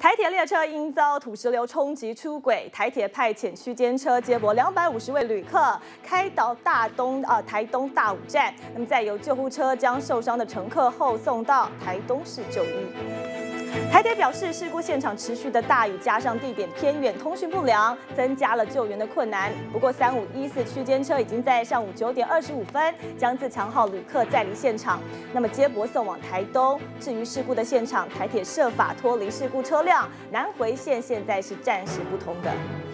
台铁列车因遭土石流冲击出轨，台铁派遣区间车接驳250位旅客，开到台东大武站，那么再由救护车将受伤的乘客后送到台东市就医。 台铁表示，事故现场持续的大雨加上地点偏远、通讯不良，增加了救援的困难。不过，3514区间车已经在上午9点25分将自强号旅客载离现场，那么接驳送往台东。至于事故的现场，台铁设法脱离事故车辆，南回线现在是暂时不通的。